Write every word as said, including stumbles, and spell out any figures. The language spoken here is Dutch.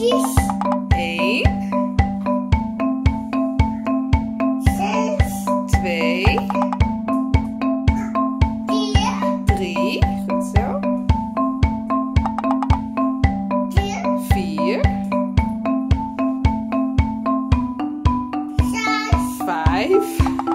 Viertjes. één. Zes. twee. Vier. drie. Goed zo. Vier. vier. Zes. vijf.